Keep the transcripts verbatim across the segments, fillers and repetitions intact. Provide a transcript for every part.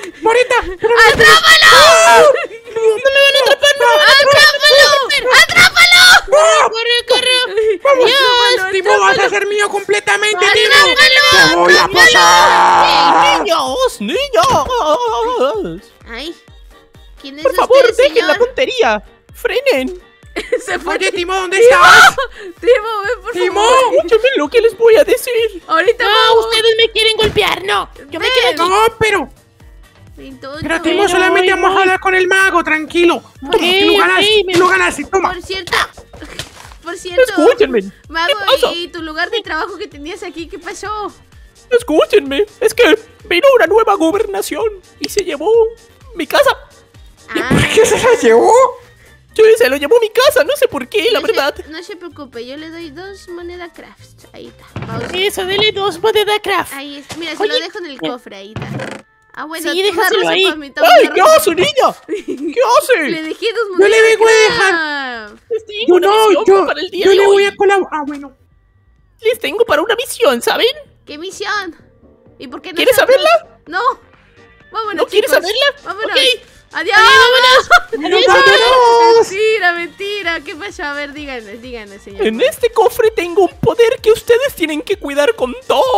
Morita. ¡Atrápalo! ¡No me van a atrapar! ¡No! ¡Atrápalo! ¡Atrápalo! ¡Corre, corre! Vamos, ¡Dios! Timo, vas a ser mío completamente, Timo. ¡Atrápalo! Te voy a pasar. ¡Niños! ¡Niños! Ay, ¿quién es Por usted, favor, dejen señor? la tontería. ¡Frenen! Se fue. Oye, Timo, ¿dónde estás? Timo, ven por Timo. favor. Escúchame lo que les voy a decir. Ahorita No, vamos. ustedes me quieren golpear, no. Yo me quedo aquí. No, pero... Entonces, Pero Timo, Bueno, solamente voy, vamos a voy. hablar con el mago, tranquilo. Toma, Ok, tú lo ganas, ok, me- tú lo ganas, y toma. Por cierto, por cierto, Escúchenme. Mago, ¿Qué pasa? ¿y tu lugar de trabajo que tenías aquí, qué pasó? Escúchenme. Es que vino una nueva gobernación y se llevó mi casa. Ah, ¿Por qué se la llevó? Sí, se lo llevó mi casa. No sé por qué, la no verdad. Se, no se preocupe, yo le doy dos moneda craft. Ahí está. Vamos. Eso, dele dos moneda craft. Ahí está. Mira, se Oye, lo dejo en el cofre, ahí está. Ah, bueno, Sí, toma déjaselo rosa ahí. para mí, toma ¡Ay, rosa qué para hace, mí. niña! ¿Qué hace? Le dejé dos Yo monedas le vengo a craft. Les tengo Yo una no, misión yo, para el día yo de le hoy. voy a colaborar. Ah, bueno. Les tengo para una misión, ¿saben? ¿Qué misión? ¿Y por qué no ¿Quieres nosotros? saberla? No. Vámonos, ¿No quieres chicos. saberla? Vámonos. Ok. Adiós. Adiós. ¡Vámonos! Mentira, mentira. ¿Qué pasó? A ver, díganos, díganos, señor. En este cofre tengo un poder que ustedes tienen que cuidar con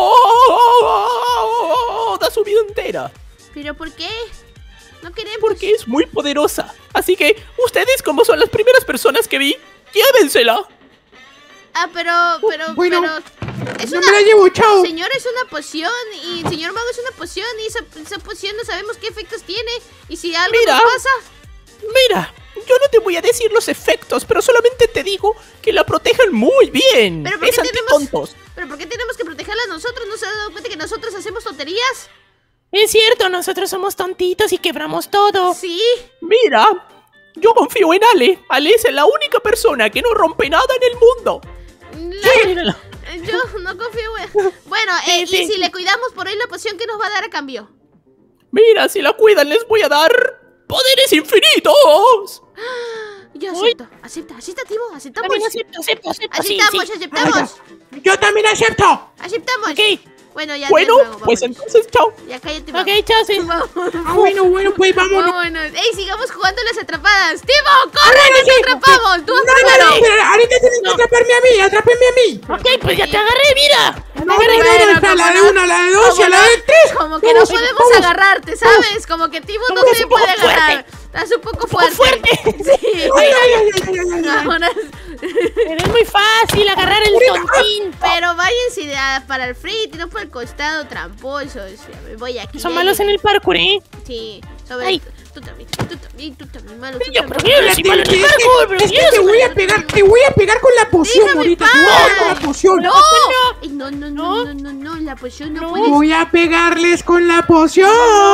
toda su vida entera. ¿Pero por qué? No queremos. Porque es muy poderosa. Así que ustedes, como son las primeras personas que vi, llévensela. Ah, pero, pero, Bueno, pero... Es No una... me la llevo, chao. Señor, es una poción y el señor mago es una poción y esa, esa poción no sabemos qué efectos tiene y si algo Mira. nos pasa... Mira, yo no te voy a decir los efectos, pero solamente te digo que la protejan muy bien. Pero ¿por qué es tenemos- antitontos. ¿Pero por qué tenemos que protegerla a nosotros? ¿No se ha dado cuenta que nosotros hacemos tonterías? Es cierto, nosotros somos tontitos y quebramos todo. Sí. Mira, yo confío en Ale. Ale es la única persona que no rompe nada en el mundo. La- Míralo. Yo no confío en... Bueno, eh, Sí, sí. y si le cuidamos por ahí la poción, ¿qué nos va a dar a cambio? Mira, si la cuidan les voy a dar poderes infinitos. Yo Uy. acepto. Acepta, acepta, Tibo, aceptamos. También acepto, acepto, acepto. Sí, Aceptamos, sí. aceptamos. Yo también acepto. Aceptamos. Ok, Bueno, ya. Bueno, adiós, mago, pues vámonos. entonces chao. Ya cállate, mago. ok, chao, sí. Vámonos. Ah, bueno, bueno, pues vámonos. Vámonos. ¡Ey, sigamos jugando las atrapadas! ¡Tibo, corre, bueno, que te sí. atrapamos! ¡Tú No, no, primero! no, pero ahorita tienen que No. atraparme a mí, atrápenme a mí. Ok, pues ya te agarré, mira. No, no, no, Bueno, no, espera, la como de no- una, la de dos y como a la no- de tres. Como que no Vamos, podemos vamos. agarrarte, ¿sabes? Como que Tibo no Vamos, se un poco puede agarrar. fuerte. Estás un poco Un poco fuerte. fuerte. Sí. Ay, ay, ay, ay, ay, ay, ay. Vámonos. Pero es muy fácil agarrar el tontín. Pero váyanse de a- para el frente, no por el costado, tramposos. Me voy aquí. Son ya malos en llegué. el parkour, ¿eh? Sí, sobre Ay. tú también, tú también, tú también, malo. tú Yo, pero también. mira, si malo en el Es que- parkour, pero es que mira, te si voy malo- a pegar, te voy a pegar con la poción, Déjame Morita, te voy a pegar con la paz. poción. ¡No! no. Ay, no, no, no, no, no, no, la poción no, No. puede. Voy a pegarles con la poción.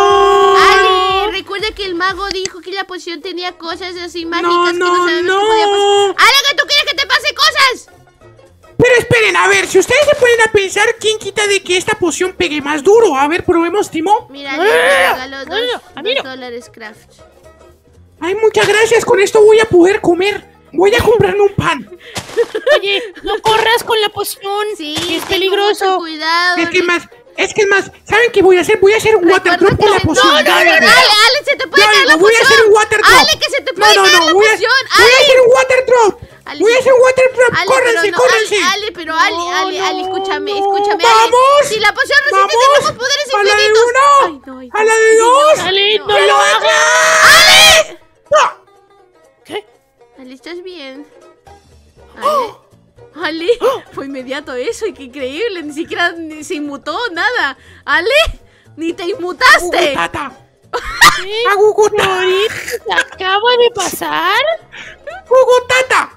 Ale, recuerda que el mago dijo que la poción tenía cosas así mágicas que no no, sabemos no. qué podía pasar. Ale, que tú quieres que te pase cosas. Pero esperen, a ver, si ustedes se ponen a pensar, ¿quién quita de que esta poción pegue más duro? A ver, probemos, Timo. Mira, le regalo dos, bueno, a mí dos no. dólares craft. Ay, muchas gracias, con esto voy a poder comer. Voy a comprarme un pan. Oye, no corras con la poción. Sí, que es ten peligroso. mucho cuidado. Es que es más, es que es más, ¿saben qué voy a hacer? Voy a hacer un Recuerda water drop que con la se- poción. No, no, Ya no, vengo. Ale, Ale, se te puede Ya caer la vengo, voy a poción. hacer un water drop. Ale, que se te No, puede no, caer no, la voy a, poción. voy a Ale. hacer un water drop. Ale, Voy a sí. hacer un water drop. Ale, Córrense, pero no, córrense. Ale, Ale, pero Ale, No, Ale, Ale, no, escúchame, no. escúchame, Ale. ¡Vamos! Si la poción resiste, ¡Vamos! tenemos poderes ¡A la de infinitos. uno! Ay, no, ay, ¡A la de dos! Ale, no, No. lo hagas. ¡Ale! ¡Ah! ¿Qué? Ale, ¿estás bien? Ale, Ale, fue inmediato eso, y qué increíble, ni siquiera ni se inmutó, nada. Ale, ni te inmutaste. ¡Tata! ¿Qué? ¡Agugutata! ¿Ahorita acaba de pasar? ¡Agugutata!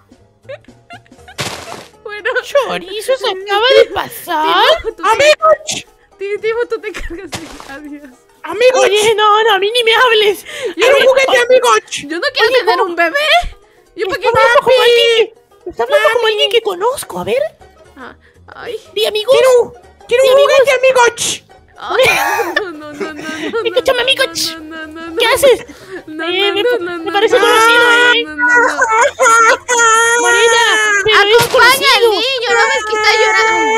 Bueno, ¿Chorizo se acaba de pasar? Timo, tú te- ¡Amigos! Ti- Timo, tú te cargas de... Adiós. ¡Amigos! Oye, no, no, a mí ni me hables. ¡Era un juguete, amigos! Yo no quiero tener un bebé. ¿Yo para qué Está hablando como alguien que- está hablando como Mami. alguien que conozco. A ver, Ah, ay, di amigos. ¡Quiero, quiero un juguete, amigos! ay, no, no, no, no, no. Escúchame, no, amigo. no, no, no, no, ¿Qué no. haces? No, Eh, no, me- no, me no, no, parece no, conocido, ¿eh? no, no, no. Morena, pero es Acompaña al conocido. niño, ¿no ves que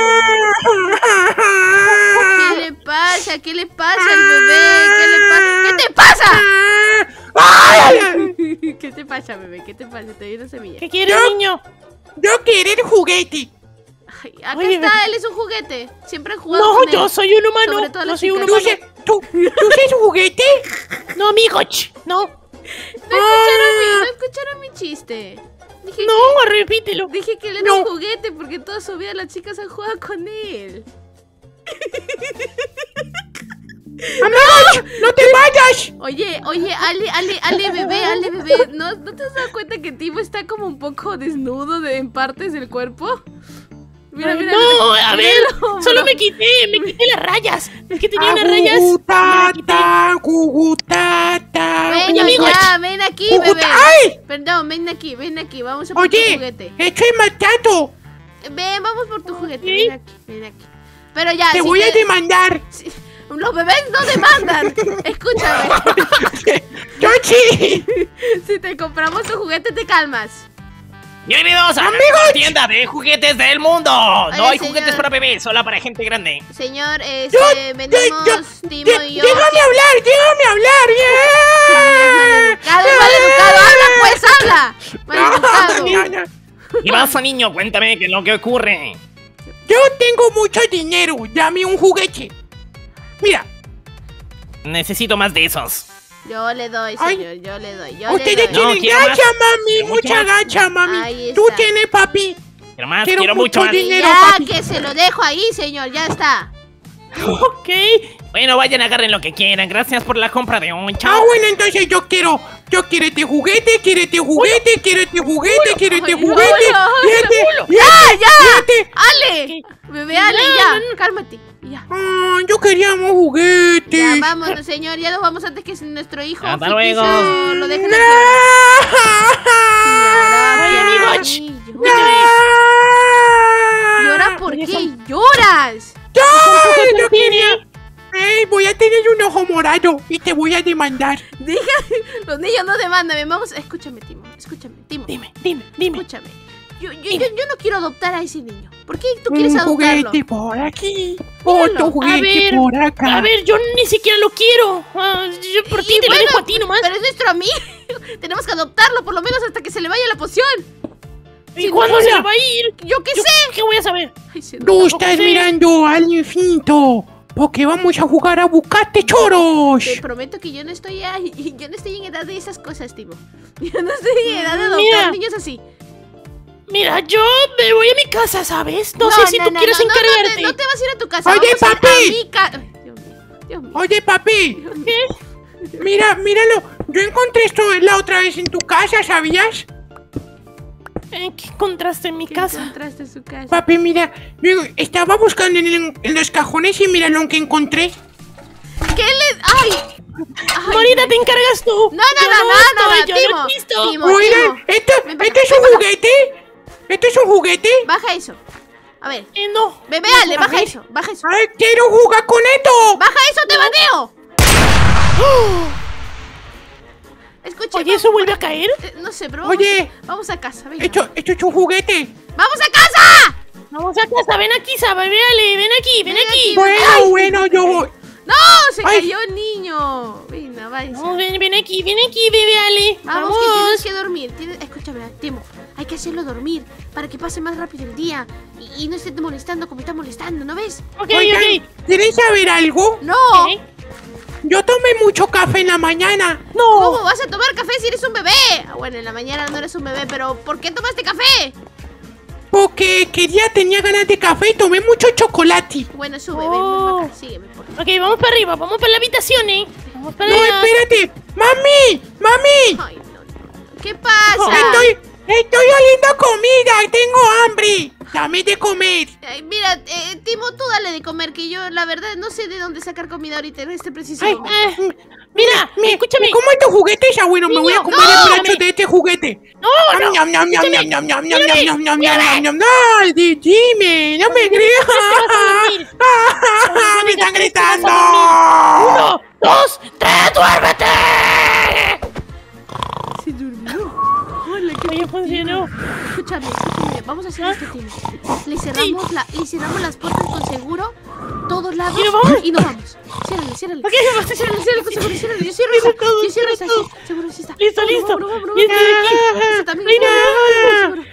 está llorando? ¿Qué le pasa? ¿Qué le pasa al bebé? ¿Qué le pasa? ¿Qué pasa? ¡Ay, ay! ¿Qué te pasa, bebé? ¿Qué te pasa? Te doy una semilla. ¿Qué quieres, Yo- niño? Yo quiero el juguete. Ay, acá Oye, está, bebé. él es un juguete. Siempre han jugado No, con él. yo soy un humano. Sobre todo No las soy un chicas. ¿Tú, humano. se- tú, ¿tú seas juguete? No, amigo. ch, No. No escucharon, mi, no escucharon mi chiste. Dije No, repítelo. que, dije que él era No. un juguete porque toda su vida las chicas han jugado con él. ¡Amigos! ¡No te vayas! Oye, oye, Ale, Ale, Ale, bebé, Ale, bebé. ¿No, ¿no te has dado cuenta que Timo está como un poco desnudo de, en partes del cuerpo? Mira, mira. No, mira, a mira ver. el hombro. Solo me quité, me quité las rayas. Es que tenía unas rayas. Gugutata, gugutata. Ven Oye, amigo, ya, ven aquí, Juguta- bebé. ¡Ay! Perdón, ven aquí, ven aquí. Vamos a por tu Oye, juguete. estoy matando. Ven, vamos por tu juguete. ¿Sí? Ven aquí, ven aquí. Pero ya, Te si voy a demandar. si- los bebés no demandan. Escúchame. Yo sí. Si te compramos tu juguete, te calmas. Bienvenidos a la ¡Amigos! mejor tienda de juguetes del mundo. No Oye, hay señor. juguetes para bebés, solo para gente grande. Señor, Yo, este, yo, venimos yo, Timo yo- y yo. déjame hablar, déjame hablar. Yeah. Maleducado, maleducado, habla pues, habla. Maleducado. No, no, no. Y vas, niño, cuéntame qué es lo que ocurre. Yo tengo mucho dinero. Dame un juguete. Mira, Necesito más de esos. Yo le doy, Ay. señor, yo le doy, yo ustedes le doy. No, tienen quiero gacha, más. mami. Quiero mucho Mucha más. gacha, mami. Ahí Tú está. tienes, papi. Quiero más, Quiero quiero, mucho mucho más. dinero. Ya, papi. que se lo dejo ahí, señor, ya está. Ok. Bueno, vayan, agarren lo que quieran. Gracias por la compra de hoy. Ah, Chao. bueno, entonces yo quiero, yo quiero este juguete, quiero este juguete, quiero este juguete, quiero este Ay, juguete, hola, y este, y ¡Ya, este, ya! y este. ¡Ale! Bebé, Ale, ya, cálmate. Ya. Ah, yo queríamos juguetes. Ya, vámonos, señor, ya nos vamos antes que nuestro hijo Hasta ficticio luego. lo dejen No. aquí. Ay, amigo, Llora, ch, llora. ¿Llora por qué lloras? ¡Ay, yo quería! Ey, voy a tener un ojo morado y te voy a demandar. Deja, los niños no demandan, vamos, escúchame, Timo, escúchame, Timo, Dime, dime, dime. escúchame. Yo, yo, yo, yo no quiero adoptar a ese niño. ¿Por qué tú quieres Un adoptarlo? juguete por aquí, Míralo. otro juguete A ver, por acá. A ver, yo ni siquiera lo quiero. Ah, yo por ti Y te bueno, lo dejo a ti nomás. Pero es nuestro amigo. Tenemos que adoptarlo por lo menos hasta que se le vaya la poción. ¿Y si cuándo no, se ya. le va a ir? Yo qué Yo, sé. ¿Qué voy a saber? Ay, se Tú nota. estás sé. mirando al infinito, porque vamos a jugar a buscarte choros. Te prometo que yo no estoy ahí- yo no estoy en edad de esas cosas, Timo. Yo no estoy en edad de adoptar Mira. niños así. Mira, yo me voy a mi casa, ¿sabes? No, sé si tú no, quieres no, no, no encargarte. te- No, te vas a ir a tu casa. Oye, vamos a ir papi. a mi ca- Ay, Dios mío, Dios mío, Oye, papi, Dios mío. ¿Qué? mira, míralo. Yo encontré esto la otra vez en tu casa, ¿sabías? Eh, ¿Qué encontraste en mi ¿Qué casa? encontraste en su casa? Papi, mira, yo estaba buscando en, el- en los cajones y mira lo que encontré. ¿Qué le...? ¡Ay! Ay, Morita, te encargas tú. No, no, Yo no, no, no, estoy, yo Timo. no existo. Timo, Oigan, Timo. ¿esto, Ven para ¿esto es acá, un ven para juguete? ¿Esto es un juguete? Baja eso. A ver. Eh, no. Bebé, No, Ale, a baja ver. eso, baja eso. ¡Ay, quiero jugar con esto! ¡Baja eso, te bateo! Escucha. Oye, ¿eso vuelve a caer? Eh, No sé, pero vamos, Oye. vamos a casa, venga. Esto, esto es un juguete. ¡Vamos a casa! Vamos a casa, ven aquí, Saba, véale, ven aquí, ven Ven aquí. aquí. Bueno, Ay. bueno, yo voy. ¡No! ¡Se Ay. cayó el niño! Venga, vaya. No, ven, ven aquí, ven aquí, bebé Ale. Vamos, Vamos. que tienes que dormir. Tienes... Escúchame, Timo. Hay que hacerlo dormir para que pase más rápido el día y, y no esté molestando como está molestando, ¿no ves? Ok, Oigan, ok. ¿quieren saber algo? ¡No! ¿Qué? Yo tomé mucho café en la mañana. ¿Cómo vas a tomar café si eres un bebé? Ah, bueno, en la mañana no eres un bebé, pero ¿por qué tomaste café? Porque quería, tenía ganas de café y tomé mucho chocolate. Bueno, sube, ven, Oh. ven para acá, sígueme, por favor. Ok, vamos para arriba, vamos para la habitación, ¿eh? Vamos para No, allá. espérate. ¡Mami! ¡Mami! Ay, no, no. ¿Qué pasa? Estoy, estoy oliendo comida. Tengo hambre. Dame de comer. Ay, mira, eh, Timo, tú dale de comer, que yo la verdad no sé de dónde sacar comida ahorita en este preciso Ay, momento. Eh, mira, Me- escúchame. ¿Cómo estos juguetes? Abuelo, me voy a Niño, comer no, el brazo espérame. de este juguete. No, no. Ñam, ñam, ñam, escúchame. ñam, ñam, ñam, Mírame, ñam, ñam, mírame. ñam, ñam, ñam. No, di- dime, no me creas. vas a dormir. Ah, Me están Te vas a gritando. Uno, dos, tres, duérmete. Se durmió. Hola, qué Oye, funcionó. Escúchame, escúchame, vamos a hacer esto, Timo. Le cerramos, la, le cerramos las puertas con seguro todos lados ¿Y nos vamos? y nos vamos. Ciérrale, ciérrale. Ok, vamos. Ciérrale, ciérrale, con seguro, ciérrale. Yo cierro esa. Yo cierro esa, sí. Seguro sí está. Listo, Vamos, listo. vamos, vamos, vamos, Y este de aquí. Ese también. Reina. Seguro, seguro.